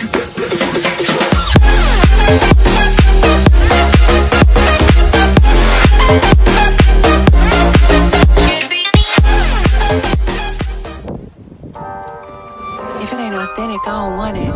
If it ain't authentic, I don't want it.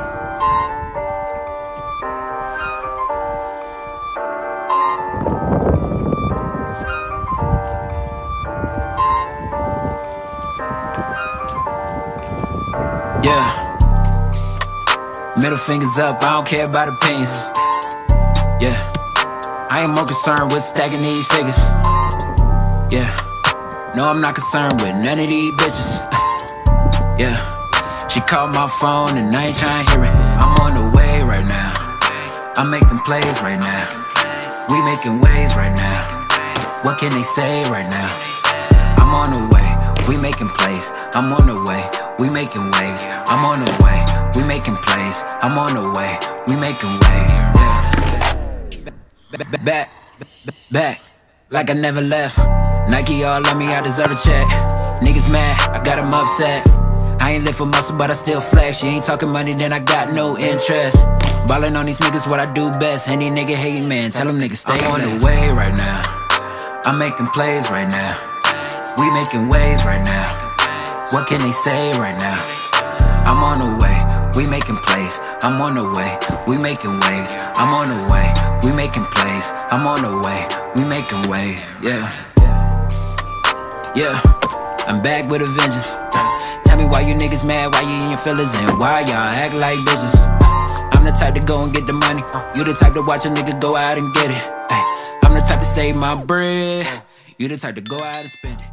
Yeah. Middle fingers up, I don't care about opinions. Yeah. I ain't more concerned with stacking these figures. Yeah. No, I'm not concerned with none of these bitches. Yeah. She called my phone and I ain't trying to hear it. I'm on the way right now. I'm making plays right now. We making waves right now. What can they say right now? I'm on the way. We making plays. I'm on the way. We making waves. I'm on the way. We making plays. I'm on the way. We making waves. Yeah. Back, like I never left. Nike all on me, I deserve a check. Niggas mad, I got them upset. I ain't live for muscle, but I still flex. You ain't talking money, then I got no interest. Ballin' on these niggas, what I do best. Any nigga hating, man, tell them niggas stay on the way right now. I'm making plays right now. We making waves right now. What can they say right now? I'm on the way, we making plays. I'm on the way, we making waves. I'm on the way, we making plays. I'm on the way, we making waves. Yeah. Yeah, I'm back with a vengeance. Tell me why you niggas mad, why you in your feelings, and why y'all act like bitches. I'm the type to go and get the money. You the type to watch a nigga go out and get it. I'm the type to save my bread. You the type to go out and spend it.